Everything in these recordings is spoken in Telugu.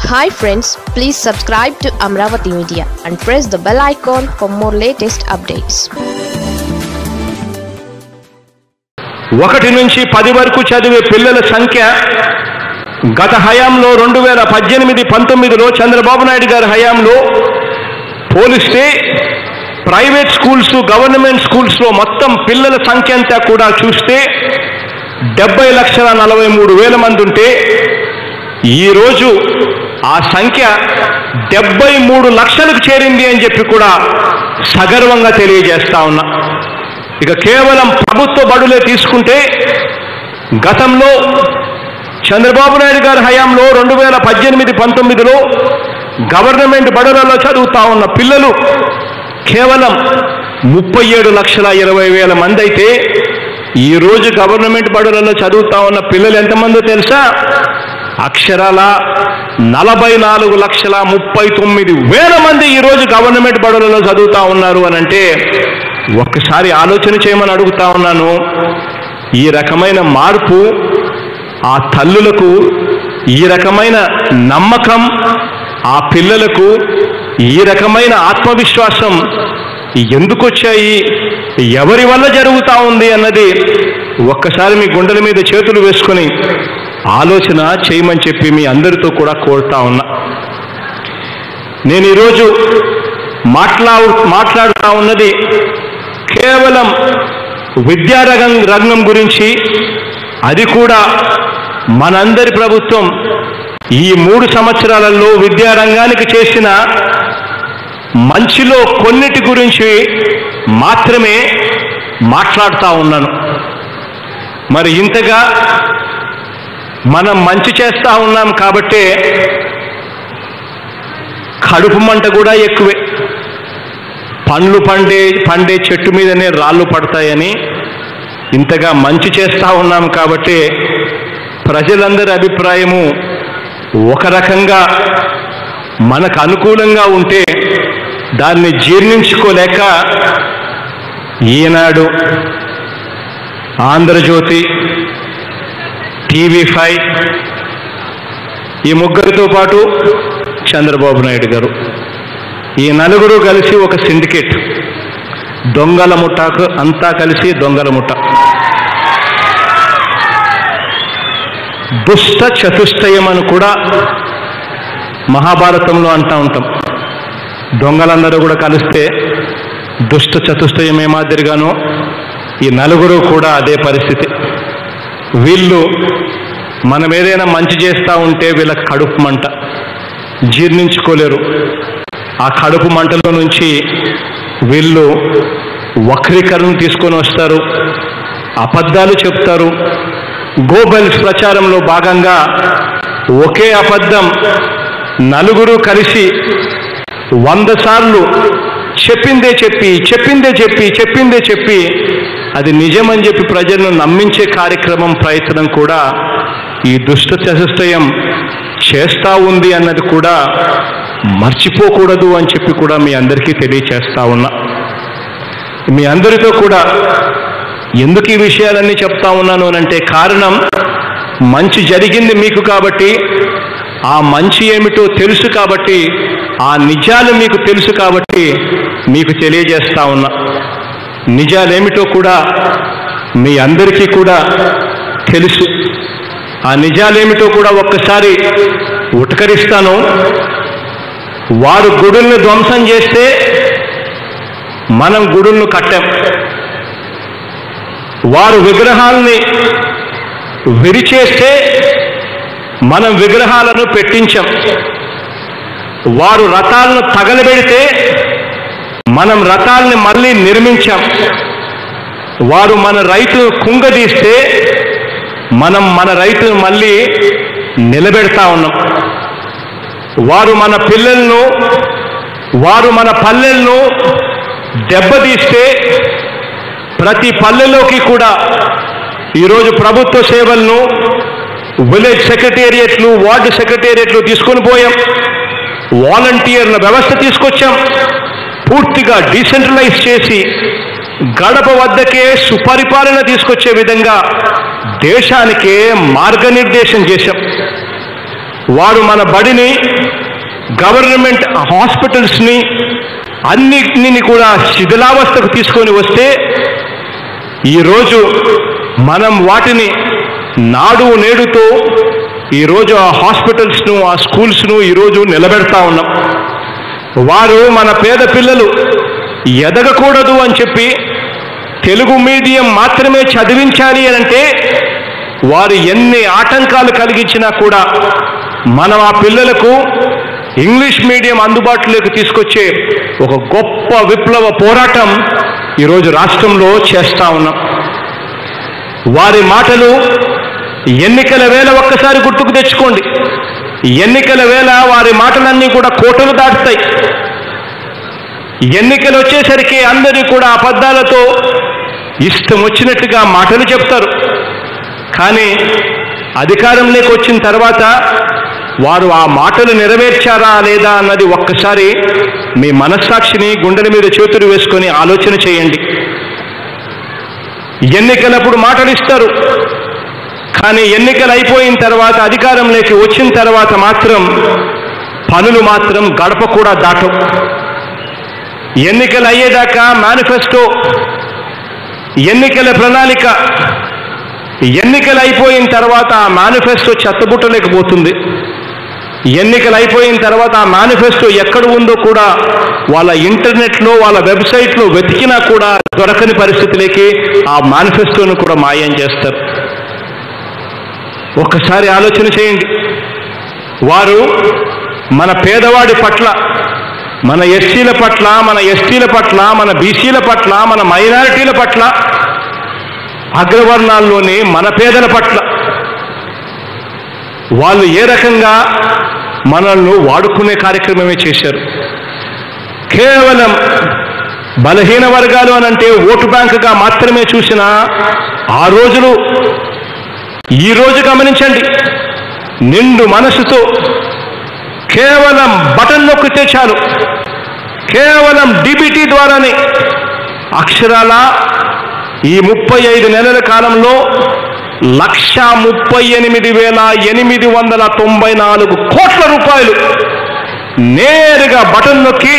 Hi friends, please subscribe to Amravati Media and press the bell icon for more latest updates. 1 నుంచి 10 వరకు చదివే పిల్లల సంఖ్య గత హయాంలో 2018-19లో చంద్రబాబు నాయుడు గారి హయాంలో పోలిస్తే ప్రైవేట్ స్కూల్స్ గవర్నమెంట్ స్కూల్స్లో మొత్తం పిల్లల సంఖ్య అంతా కూడా చూస్తే 70,43,000 మంది ఉంటే ఈరోజు ఆ సంఖ్య 73 లక్షలకు చేరింది అని చెప్పి కూడా సగర్వంగా తెలియజేస్తా ఉన్నా. ఇక కేవలం ప్రభుత్వ బడులే తీసుకుంటే గతంలో చంద్రబాబు నాయుడు గారి హయాంలో 2018-19లో గవర్నమెంట్ బడులలో చదువుతా ఉన్న పిల్లలు కేవలం 37,20,000 మంది అయితే ఈరోజు గవర్నమెంట్ బడులలో చదువుతా ఉన్న పిల్లలు ఎంతమందో తెలుసా? అక్షరాల 44,39,000 మంది ఈరోజు గవర్నమెంట్ బడులలో చదువుతా ఉన్నారు అని అంటే ఒక్కసారి ఆలోచన చేయమని అడుగుతా ఉన్నాను. ఈ రకమైన మార్పు ఆ తల్లులకు, ఈ రకమైన నమ్మకం ఆ పిల్లలకు, ఈ రకమైన ఆత్మవిశ్వాసం ఎందుకు వచ్చాయి, ఎవరి వల్ల జరుగుతూ ఉంది అన్నది ఒక్కసారి మీ గుండెల మీద చేతులు వేసుకొని ఆలోచన చేయమని చెప్పి మీ అందరితో కూడా కోరుతా ఉన్నా. నేను ఈరోజు మాట్లాడుతూ ఉన్నది కేవలం విద్యారంగం గురించి. అది కూడా మనందరి ప్రభుత్వం ఈ 3 సంవత్సరాలలో విద్యారంగానికి చేసిన మంచిలో కొన్నిటి గురించి మాత్రమే మాట్లాడుతూ ఉన్నాను. మరి ఇంతగా మనం మంచి చేస్తూ ఉన్నాం కాబట్టే కడుపు మంట కూడా ఎక్కువే. పండ్లు పండే చెట్టు మీదనే రాళ్ళు పడతాయని ఇంతగా మంచి చేస్తూ ఉన్నాం కాబట్టి ప్రజలందరి అభిప్రాయము ఒక రకంగా మనకు అనుకూలంగా ఉంటే దాన్ని జీర్ణించుకోలేక ఈనాడు, ఆంధ్రజ్యోతి, TV5 ఈ ముగ్గురితో పాటు చంద్రబాబు నాయుడు గారు, ఈ నలుగురు కలిసి ఒక సిండికేట్, దొంగల ముఠాకు అంతా కలిసి దొంగల ముఠ, దుష్ట చతుష్టయం అని కూడా మహాభారతంలో అంటూ ఉంటాం. దొంగలందరూ కూడా కలిస్తే దుష్ట చతుష్టయం ఏ మాదిరిగానో ఈ నలుగురు కూడా అదే పరిస్థితి. వీళ్ళు మనం ఏదైనా మంచి చేస్తూ ఉంటే వీళ్ళ కడుపు మంట జీర్ణించుకోలేరు. ఆ కడుపు మంటలో నుంచి వీళ్ళు వక్రీకరణ తీసుకొని వస్తారు, అబద్ధాలు చెప్తారు. గోబెల్స్ ప్రచారంలో భాగంగా ఒకే అబద్ధం నలుగురు కలిసి 100 సార్లు చెప్పిందే చెప్పి అది నిజమని చెప్పి ప్రజలను నమ్మించే కార్యక్రమం, ప్రయత్నం కూడా ఈ దుష్ట చతుష్టయం చేస్తూ ఉంది అన్నది కూడా మర్చిపోకూడదు అని చెప్పి కూడా మీ అందరికీ తెలియచేస్తా ఉన్నా. మీ అందరితో కూడా ఎందుకు ఈ విషయాలన్నీ చెప్తా ఉన్నాను అంటే కారణం, మంచి జరిగింది మీకు కాబట్టి, ఆ మంచి ఏమిటో తెలుసు కాబట్టి, ఆ నిజాలు మీకు తెలుసు కాబట్టి మీకు తెలియజేస్తా ఉన్నా. నిజాలేమిటో కూడా మీ అందరికీ కూడా తెలుసు. ఆ నిజాలేమిటో కూడా ఒక్కసారి ఉటకరిస్తాను. వారు గుడుల్ని ధ్వంసం చేస్తే మనం గుడులను కట్టాం. వారు విగ్రహాలని విరిచేస్తే మనం విగ్రహాలను పెట్టించాం. వారు రథాలను తగలబెడితే మనం రథాలని మళ్ళీ నిర్మించాం. వారు మన రైతు కుంగదీస్తే మనం మన రైతును మళ్ళీ నిలబెడతా ఉన్నాం. వారు మన పిల్లలను, వారు మన పల్లెలను దెబ్బతీస్తే ప్రతి పల్లెలోకి కూడా ఈరోజు ప్రభుత్వ సేవలను, విలేజ్ సెక్రటేరియట్లు, వార్డు సెక్రటేరియట్లు తీసుకొని పోయాం. వాలంటీర్ల వ్యవస్థ తీసుకొచ్చాం. పూర్తిగా డీసెంట్రలైజ్ చేసి గడప వద్దకే సుపరిపాలన తీసుకొచ్చే విధంగా దేశానికే మార్గనిర్దేశం చేశాం. వారు మన బడిని, గవర్నమెంట్ హాస్పిటల్స్ని అన్నిటిని కూడా శిథిలావస్థకు తీసుకొని వస్తే ఈరోజు మనం వాటిని నాడు నేడుతో ఈరోజు ఆ హాస్పిటల్స్ను, ఆ స్కూల్స్ను ఈరోజు నిలబెడతా ఉన్నాం. వారు మన పేద పిల్లలు ఎదగకూడదు అని చెప్పి తెలుగు మీడియం మాత్రమే చదివించాలి అనంటే వారు ఎన్ని ఆటంకాలు కలిగించినా కూడా మనం ఆ పిల్లలకు ఇంగ్లీష్ మీడియం అందుబాటులోకి తీసుకొచ్చే ఒక గొప్ప విప్లవ పోరాటం ఈరోజు రాష్ట్రంలో చేస్తా ఉన్నాం. వారి మాటలు ఎన్నికల వేళ ఒక్కసారి గుర్తుకు తెచ్చుకోండి. ఎన్నికల వేళ వారి మాటలన్నీ కూడా కోటలు దాటుతాయి. ఎన్నికలు వచ్చేసరికి అందరూ కూడా అబద్ధాలతో ఇష్టం వచ్చినట్టుగా మాటలు చెప్తారు. కానీ అధికారంలోకి వచ్చిన తర్వాత వారు ఆ మాటలు నెరవేర్చారా లేదా అన్నది ఒక్కసారి మీ మనస్సాక్షిని గుండెల మీద చేతులు వేసుకొని ఆలోచన చేయండి. ఎన్నికలప్పుడు మాటలు ఇస్తారు, కానీ ఎన్నికలు అయిపోయిన తర్వాత అధికారంలోకి వచ్చిన తర్వాత మాత్రం పనులు మాత్రం గడప కూడా దాటవు. ఎన్నికలు అయ్యేదాకా మేనిఫెస్టో, ఎన్నికల ప్రణాళిక, ఎన్నికలు అయిపోయిన తర్వాత ఆ మేనిఫెస్టో చెత్తబుట్టలేకపోతుంది. ఎన్నికలు అయిపోయిన తర్వాత ఆ మేనిఫెస్టో ఎక్కడ ఉందో కూడా వాళ్ళ ఇంటర్నెట్లో, వాళ్ళ వెబ్సైట్లో వెతికినా కూడా దొరకని పరిస్థితిలోకి ఆ మేనిఫెస్టోను కూడా మాయం చేస్తారు. ఒక్కసారి ఆలోచన చేయండి. వారు మన పేదవాడి పట్ల, మన ఎస్సీల పట్ల, మన ఎస్టీల పట్ల, మన బీసీల పట్ల, మన మైనారిటీల పట్ల, అగ్రవర్ణాల్లోని మన పేదల పట్ల వాళ్ళు ఏ రకంగా మనల్ని వాడుకునే కార్యక్రమమే చేశారు. కేవలం బలహీన వర్గాలు అనంటే ఓటు బ్యాంకుగా మాత్రమే చూసిన ఆ రోజులు ఈ రోజు గమనించండి. నిండు మనసుతో కేవలం బటన్ నొక్కితే చాలు, కేవలం డిబిటీ ద్వారానే అక్షరాల ఈ 35 నెలల కాలంలో 138,894 కోట్ల రూపాయలు నేరుగా బటన్ నొక్కి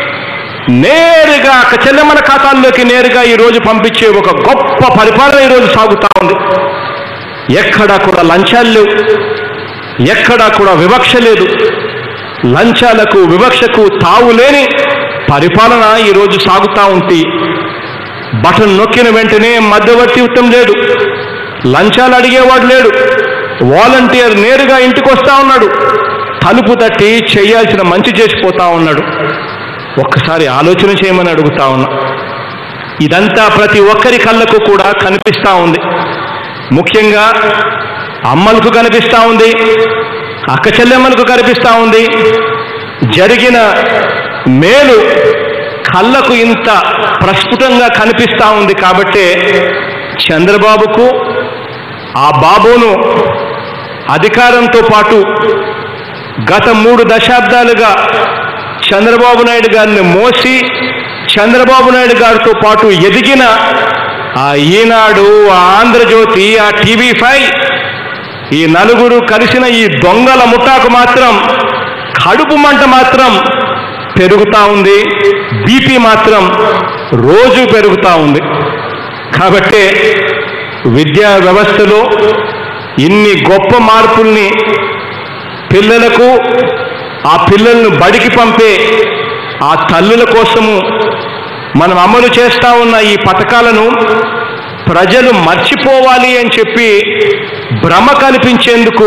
నేరుగా చెల్లెమ్మల ఖాతాల్లోకి నేరుగా ఈరోజు పంపించే ఒక గొప్ప పరిపాలన ఈరోజు సాగుతూ ఉంది. ఎక్కడా కూడా లంచాలు లేవు, ఎక్కడా కూడా వివక్ష లేదు. లంచాలకు, వివక్షకు తావు లేని పరిపాలన ఈరోజు సాగుతూ ఉంటే బటన్ నొక్కిన వెంటనే మధ్యవర్తిత్వం లేదు, లంచాలు అడిగేవాడు లేడు, వాలంటీర్ నేరుగా ఇంటికి వస్తూ ఉన్నాడు, తలుపు తట్టి చేయాల్సిన మంచి చేసిపోతా ఉన్నాడు. ఒక్కసారి ఆలోచన చేయమని అడుగుతా ఉన్నా. ఇదంతా ప్రతి ఒక్కరి కళ్ళకు కూడా కనిపిస్తూ ఉంది. ముఖ్యంగా అమ్మలకు కనిపిస్తూ ఉంది, అక్క చెల్లెమ్మలకు కనిపిస్తూ ఉంది. జరిగిన మేలు కళ్ళకు ఇంత ప్రస్ఫుటంగా కనిపిస్తూ ఉంది కాబట్టి చంద్రబాబుకు, ఆ బాబును అధికారంతో పాటు గత 3 దశాబ్దాలుగా చంద్రబాబు నాయుడు గారిని మోసి చంద్రబాబు నాయుడు గారితో పాటు ఎదిగిన ఆ ఈనాడు, ఆ ఆంధ్రజ్యోతి, ఆ TV5 ఈ నలుగురు కలిసిన ఈ దొంగల ముఠాకు మాత్రం కడుపు మంట మాత్రం పెరుగుతూ ఉంది, బీపీ మాత్రం రోజు పెరుగుతూ ఉంది. కాబట్టి విద్యా వ్యవస్థలో ఇన్ని గొప్ప మార్పుల్ని పిల్లలకు, ఆ పిల్లలను బడికి పంపే ఆ తల్లుల కోసము మనం అమలు చేస్తూ ఉన్న ఈ పథకాలను ప్రజలు మర్చిపోవాలి అని చెప్పి భ్రమ కల్పించేందుకు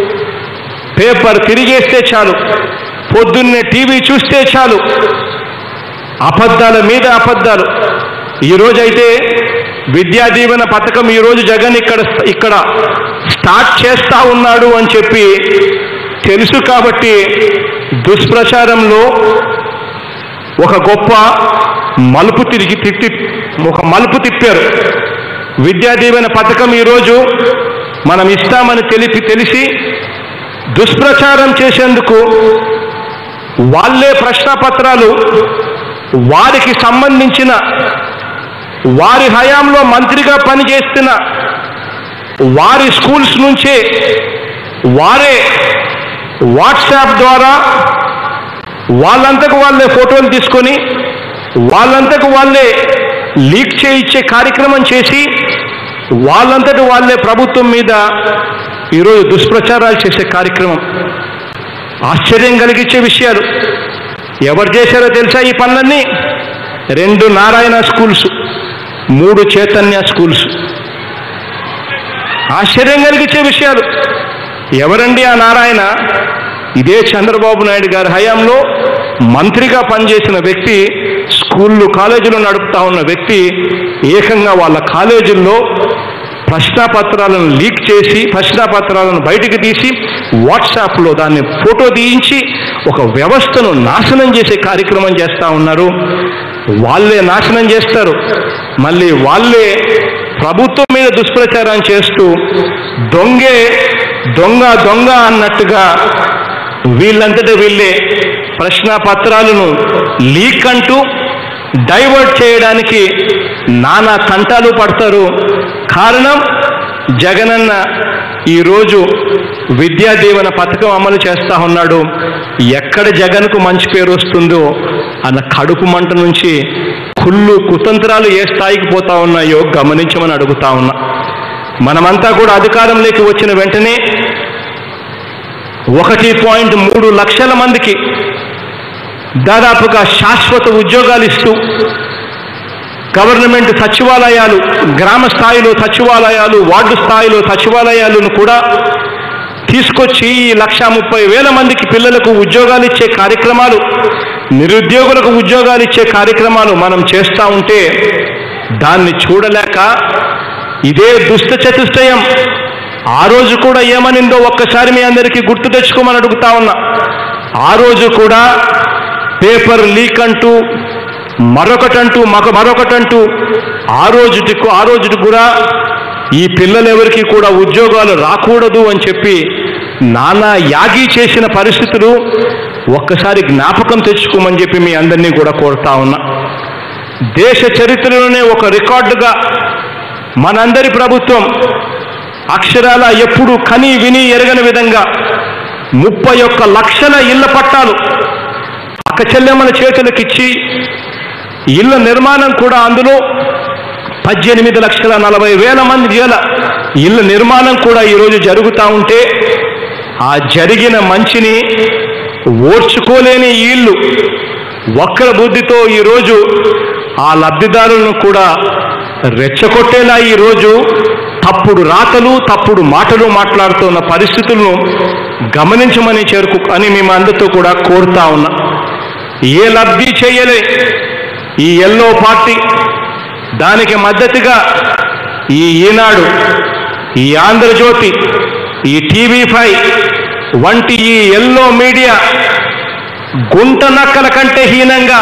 పేపర్ తిరిగేస్తే చాలు, పొద్దున్నే టీవీ చూస్తే చాలు, అబద్ధాల మీద అబద్ధాలు. ఈరోజైతే విద్యా దీవెన పథకం ఈరోజు జగన్ ఇక్కడ స్టార్ట్ చేస్తా ఉన్నాడు అని చెప్పి తెలుసు కాబట్టి దుష్ప్రచారంలో ఒక గొప్ప మలుపు తిప్పారు. విద్యా దీవెన పథకం ఈరోజు మనం ఇస్తామని తెలిసి దుష్ప్రచారం చేసేందుకు వాళ్ళే ప్రశ్నపత్రాలు వారికి సంబంధించిన, వారి హయాంలో మంత్రిగా పనిచేస్తున్న వారి స్కూల్స్ నుంచే వారే వాట్సాప్ ద్వారా వాళ్ళంతకు వాళ్ళే ఫోటోలు తీసుకొని వాళ్ళంతకు వాళ్ళే లీక్ చేయించే కార్యక్రమం చేసి వాళ్ళంతటి వాళ్ళే ప్రభుత్వం మీద ఈరోజు దుష్ప్రచారాలు చేసే కార్యక్రమం. ఆశ్చర్యం కలిగించే విషయాలు. ఎవరు చేశారో తెలుసా ఈ పనులన్నీ? 2 నారాయణ స్కూల్స్, 3 చైతన్య స్కూల్స్. ఆశ్చర్యం కలిగించే విషయాలు. ఎవరండి ఆ నారాయణ? ఇదే చంద్రబాబు నాయుడు గారి హయాంలో మంత్రిగా పనిచేసిన వ్యక్తి, స్కూళ్ళు కాలేజీలు నడుపుతా ఉన్న వ్యక్తి ఏకంగా వాళ్ళ కాలేజీల్లో ప్రశ్నాపత్రాలను లీక్ చేసి ప్రశ్నాపత్రాలను బయటికి తీసి వాట్సాప్లో దాన్ని ఫోటో తీయించి ఒక వ్యవస్థను నాశనం చేసే కార్యక్రమం చేస్తూ ఉన్నారు. వాళ్ళే నాశనం చేస్తారు, మళ్ళీ వాళ్ళే ప్రభుత్వం మీద దుష్ప్రచారం చేస్తూ దొంగే దొంగ దొంగ అన్నట్టుగా వీళ్ళంతటా వీళ్ళే ప్రశ్నాపత్రాలను లీక్ అంటూ డైవర్ట్ చేయడానికి నానా తంటాలు పడతారు. కారణం, జగనన్న ఈరోజు విద్యా దీవెన పథకం అమలు చేస్తూ ఉన్నాడు. ఎక్కడ జగన్కు మంచి పేరు వస్తుందో అన్న కడుపు మంట నుంచి కుళ్ళు కుతంత్రాలు ఏ స్థాయికి పోతా ఉన్నాయో గమనించమని అడుగుతా ఉన్నా. మనమంతా కూడా అధికారంలోకి వచ్చిన వెంటనే 1.3 లక్షల మందికి దాదాపుగా శాశ్వత ఉద్యోగాలు ఇస్తూ గవర్నమెంట్ సచివాలయాలు, గ్రామ స్థాయిలో సచివాలయాలు, వార్డు స్థాయిలో సచివాలయాలను కూడా తీసుకొచ్చి 1,30,000 మందికి పిల్లలకు ఉద్యోగాలు ఇచ్చే కార్యక్రమాలు, నిరుద్యోగులకు ఉద్యోగాలు ఇచ్చే కార్యక్రమాలు మనం చేస్తూ ఉంటే దాన్ని చూడలేక ఇదే దుష్ట చతుష్టయం ఆ రోజు కూడా ఏమనిందో ఒక్కసారి మీ అందరికీ గుర్తు తెచ్చుకోమని అడుగుతా ఉన్నా. ఆ రోజు కూడా పేపర్ లీక్ అంటూ మరొకటంటూ ఆ రోజుటి కూడా ఈ పిల్లలెవరికి కూడా ఉద్యోగాలు రాకూడదు అని చెప్పి నానా యాగి చేసిన పరిస్థితులు ఒక్కసారి జ్ఞాపకం తెచ్చుకోమని చెప్పి మీ అందరినీ కూడా కోరుతా ఉన్నా. దేశ చరిత్రలోనే ఒక రికార్డుగా మనందరి ప్రభుత్వం అక్షరాల ఎప్పుడు కని విని ఎరగని విధంగా 31 లక్షల ఇళ్ల పట్టాలు అక్క చెల్లెమ్మల చేతులకిచ్చి ఇళ్ల నిర్మాణం కూడా అందులో 18,40,000 మంది ఇళ్ల నిర్మాణం కూడా ఈరోజు జరుగుతూ ఉంటే ఆ జరిగిన మంచిని ఓర్చుకోలేని ఇళ్ళు వక్ర బుద్ధితో ఈరోజు ఆ లబ్ధిదారులను కూడా రెచ్చగొట్టేలా ఈరోజు తప్పుడు రాతలు తప్పుడు మాటలు మాట్లాడుతున్న పరిస్థితులను గమనించమని అని మేము అందరితో కూడా కోరుతా ఉన్నా. ఏ లబ్ధి చేయలే ఈ ఎల్లో పార్టీ, దానికి మద్దతుగా ఈ ఈనాడు, ఈ ఆంధ్రజ్యోతి, ఈ TV5 వంటి ఈ ఎల్లో మీడియా గుంట నక్కల కంటే హీనంగా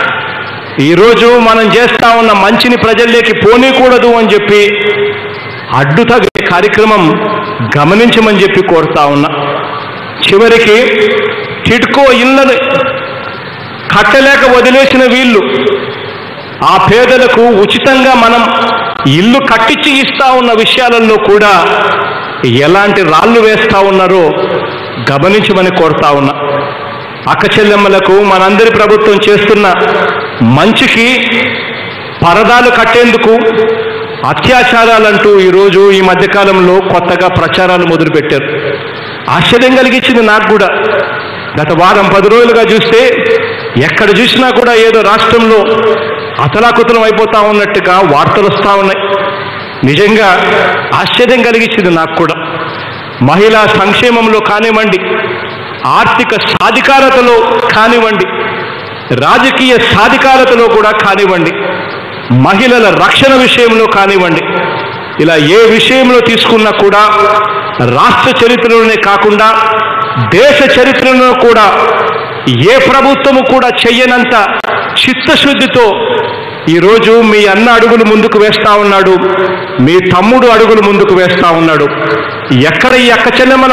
ఈరోజు మనం చేస్తా ఉన్న మంచిని ప్రజల్లోకి పోనీకూడదు అని చెప్పి అడ్డుతగే కార్యక్రమం గమనించమని చెప్పి కోరుతా ఉన్నా. చివరికి టిడ్కో ఇళ్లను కట్టలేక వదిలేసిన వీళ్ళు ఆ పేదలకు ఉచితంగా మనం ఇల్లు కట్టించి ఇస్తా ఉన్న విషయాలలో కూడా ఎలాంటి రాళ్ళు వేస్తా ఉన్నారో గమనించమని కోరుతా ఉన్నా. అక్క చెల్లెమ్మలకు మనందరి ప్రభుత్వం చేస్తున్న మంచికి పరదాలు కట్టేందుకు అత్యాచారాలంటూ ఈరోజు ఈ మధ్యకాలంలో కొత్తగా ప్రచారాలు మొదలుపెట్టారు. ఆశ్చర్యం కలిగించింది నాకు కూడా. గత వారం 10 రోజులుగా చూస్తే ఎక్కడ చూసినా కూడా ఏదో రాష్ట్రంలో అతలాకుతలం అయిపోతా ఉన్నట్టుగా వార్తలు వస్తూ ఉన్నాయి. నిజంగా ఆశ్చర్యం కలిగించింది నాకు కూడా. మహిళా సంక్షేమంలో కానివ్వండి, ఆర్థిక సాధికారతలో కానివ్వండి, రాజకీయ సాధికారతలో కూడా కానివ్వండి, మహిళల రక్షణ విషయంలో కానివ్వండి, ఇలా ఏ విషయంలో తీసుకున్నా కూడా రాష్ట్ర చరిత్రలోనే కాకుండా దేశ చరిత్రలో కూడా ఏ ప్రభుత్వము కూడా చెయ్యనంత చిత్తశుద్ధితో ఈరోజు మీ అన్న అడుగులు ముందుకు వేస్తా ఉన్నాడు, మీ తమ్ముడు అడుగులు ముందుకు వేస్తా ఉన్నాడు. ఎక్కడ ఈ అక్క చెల్లెమ్మల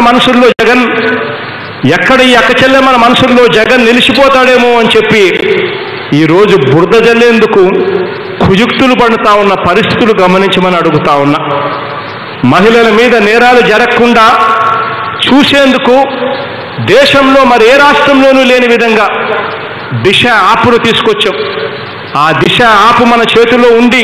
మనసుల్లో జగన్ నిలిచిపోతాడేమో అని చెప్పి ఈరోజు బురద జల్లేందుకు కుయుక్తులు పడుతూ ఉన్న పరిస్థితులు గమనించమని అడుగుతా ఉన్నా. మహిళల మీద నేరాలు జరగకుండా చూసేందుకు దేశంలో మరి ఏ రాష్ట్రంలోనూ లేని విధంగా దిశ యాప్ను తీసుకొచ్చాం. ఆ దిశ యాప్ మన చేతిలో ఉండి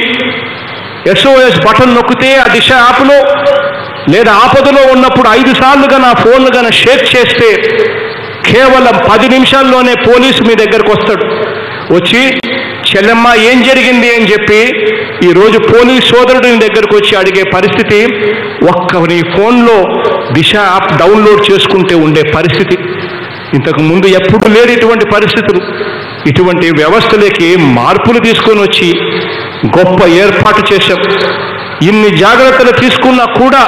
SOS బటన్ నొక్కితే ఆ దిశ యాప్లో లేదా ఆపదలో ఉన్నప్పుడు 5 సార్లుగా నా ఫోన్లు గాన షేక్ చేస్తే కేవలం 10 నిమిషాల్లోనే పోలీసు మీ దగ్గరకు వస్తాడు. వచ్చి చెల్లెమ్మ ఏం జరిగింది అని చెప్పి ఈరోజు పోలీస్ సోదరుడి దగ్గరకు వచ్చి అడిగే పరిస్థితి నీ ఫోన్లో దిశ యాప్ డౌన్లోడ్ చేసుకుంటే ఉండే పరిస్థితి. ఇంతకు ముందు ఎప్పుడు లేని ఇటువంటి పరిస్థితులు. ఇటువంటి వ్యవస్థలకి మార్పులు తీసుకొని వచ్చి గొప్ప ఏర్పాటు చేశాం. ఇన్ని జాగ్రత్తలు తీసుకున్నా కూడా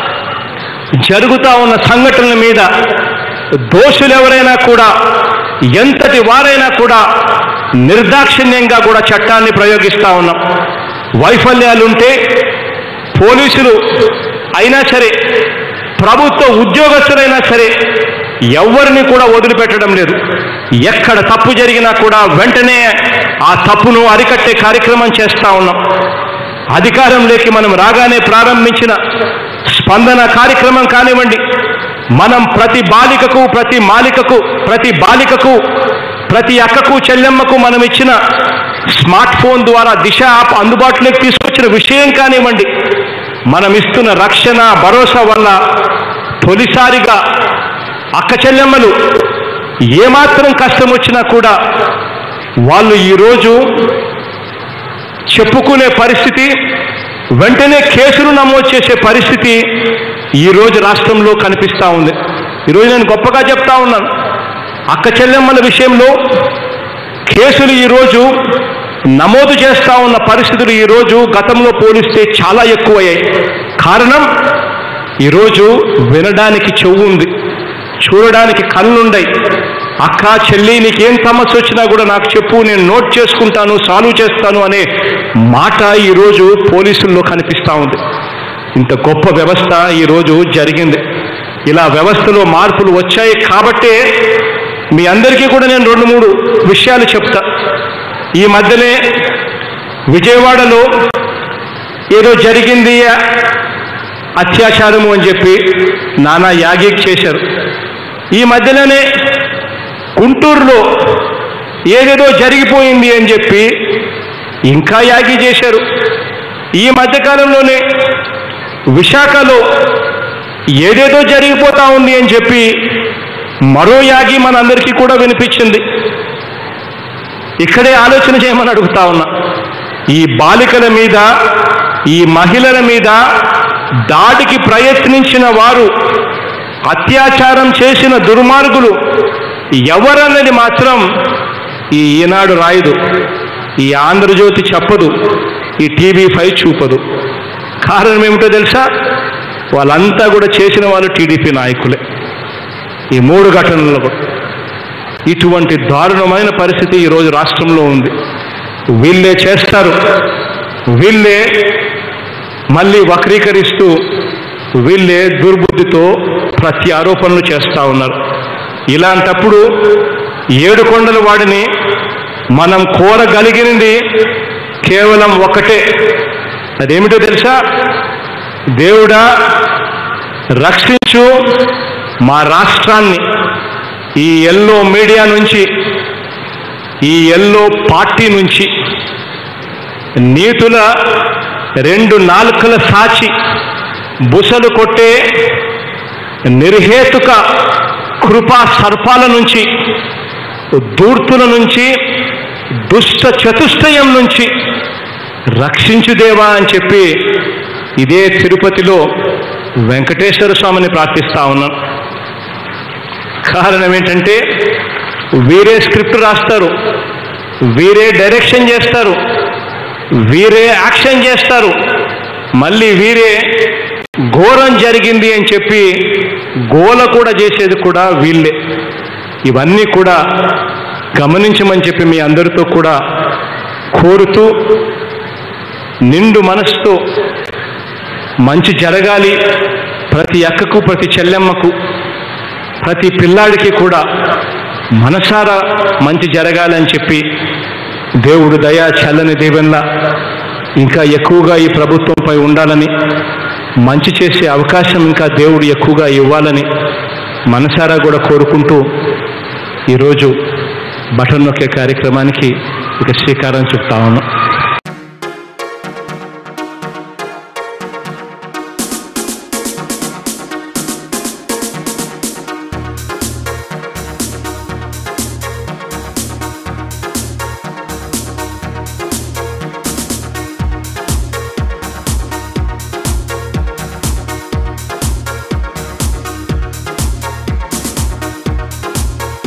జరుగుతూ ఉన్న సంఘటనల మీద దోషులు ఎవరైనా కూడా ఎంతటి వారైనా కూడా నిర్దాక్షిణ్యంగా కూడా చట్టాన్ని ప్రయోగిస్తూ ఉన్నాం. వైఫల్యాలుంటే పోలీసులు అయినా సరే, ప్రభుత్వ ఉద్యోగస్తులైనా సరే ఎవరిని కూడా వదిలిపెట్టడం లేదు. ఎక్కడ తప్పు జరిగినా కూడా వెంటనే ఆ తప్పును అరికట్టే కార్యక్రమం చేస్తూ ఉన్నాం. అధికారంలోకి మనం రాగానే ప్రారంభించిన స్పందన కార్యక్రమం కానివ్వండి, మనం ప్రతి బాలికకు, ప్రతి మాలికకు, ప్రతి బాలికకు, ప్రతి అక్కకు, చెల్లెమ్మకు మనం ఇచ్చిన స్మార్ట్ ఫోన్ ద్వారా దిశ యాప్ అందుబాటులోకి తీసుకొచ్చిన విషయం కానివ్వండి, మనం ఇస్తున్న రక్షణ భరోసా వల్ల తొలిసారిగా అక్క చెల్లెమ్మలు ఏమాత్రం కష్టం వచ్చినా కూడా వాళ్ళు ఈరోజు చెప్పుకునే పరిస్థితి, వెంటనే కేసులు నమోదు చేసే పరిస్థితి ఈరోజు రాష్ట్రంలో కనిపిస్తూ ఉంది. ఈరోజు నేను గొప్పగా చెప్తా ఉన్నాను, అక్క చెల్లెమ్మల విషయంలో కేసులు ఈరోజు నమోదు చేస్తూ ఉన్న పరిస్థితులు ఈరోజు గతంలో పోలిస్తే చాలా ఎక్కువయ్యాయి. కారణం, ఈరోజు వినడానికి చెవు ఉంది, చూడడానికి కళ్ళుండయి. అక్క, చెల్లి, నీకేం సమస్య వచ్చినా కూడా నాకు చెప్పు, నేను నోట్ చేసుకుంటాను, సాల్వ్ చేస్తాను అనే మాట ఈరోజు పోలీసుల్లో కనిపిస్తూ ఉంది. ఇంత గొప్ప వ్యవస్థ ఈరోజు జరిగింది. ఇలా వ్యవస్థలో మార్పులు వచ్చాయి కాబట్టే మీ అందరికీ కూడా నేను 2-3 విషయాలు చెప్తా. ఈ మధ్యనే విజయవాడలో ఏదో జరిగింది అత్యాచారము అని చెప్పి నానా యాగి చేశారు. ఈ మధ్యలోనే గుంటూరులో ఏదేదో జరిగిపోయింది అని చెప్పి ఇంకా యాగి చేశారు. ఈ మధ్యకాలంలోనే విశాఖలో ఏదేదో జరిగిపోతా ఉంది అని చెప్పి మరో యాగి మనందరికీ కూడా వినిపించింది. ఇక్కడే ఆలోచన చేయమని అడుగుతా ఉన్నా. ఈ బాలికల మీద, ఈ మహిళల మీద దాడికి ప్రయత్నించిన వారు, అత్యాచారం చేసిన దుర్మార్గులు ఎవరన్నది మాత్రం ఈ ఈనాడు రాయదు, ఈ ఆంధ్రజ్యోతి చెప్పదు, ఈ TV5 చూపదు. కారణం ఏమిటో తెలుసా? వాళ్ళంతా కూడా చేసిన వాళ్ళు టీడీపీ నాయకులే. ఈ 3 ఘటనల్లో కూడా ఇటువంటి దారుణమైన పరిస్థితి ఈరోజు రాష్ట్రంలో ఉంది. వీళ్ళే చేస్తారు, వీళ్ళే మళ్ళీ వక్రీకరిస్తూ, వీళ్ళే దుర్బుద్ధితో ప్రతి ఆరోపణలు చేస్తూ ఉన్నారు. ఇలాంటప్పుడు 7 కొండల వాడిని మనం కోరగలిగినది కేవలం ఒకటే. అదేమిటో తెలుసా? దేవుడా రక్షించు మా రాష్ట్రాన్ని ఈ ఎల్లో మీడియా నుంచి, ఈ ఎల్లో పార్టీ నుంచి, నీతుల 2 నాలుకల సాచి బుసలు కొట్టే నిర్హేతుక కృపా సర్పాల నుంచి, దూర్తుల నుంచి, దుష్ట చతుష్టయం నుంచి రక్షించుదేవా అని చెప్పి ఇదే తిరుపతిలో వెంకటేశ్వర స్వామిని ప్రార్థిస్తా ఉన్నాను. కారణం ఏంటంటే వీరే స్క్రిప్ట్ రాస్తారు, వీరే డైరెక్షన్ చేస్తారు, వీరే యాక్షన్ చేస్తారు, మళ్ళీ వీరే ఘోరం జరిగింది అని చెప్పి గోల కూడా చేసేది కూడా వీళ్ళే. ఇవన్నీ కూడా గమనించమని చెప్పి మీ అందరితో కూడా కోరుతూ, నిండు మనసుతో మంచి జరగాలి, ప్రతి అక్కకు, ప్రతి చెల్లెమ్మకు, ప్రతి పిల్లాడికి కూడా మనసారా మంచి జరగాలని చెప్పి దేవుడు దయా చల్లని దీవెనల ఇంకా ఎక్కువగా ఈ ప్రభుత్వంపై ఉండాలని, మంచి చేసే అవకాశం ఇంకా దేవుడు ఎక్కువగా ఇవ్వాలని మనసారా కూడా కోరుకుంటూ ఈరోజు బటన్ నొక్కే కార్యక్రమానికి ఇక శ్రీకారం చుడతా ఉన్నాం.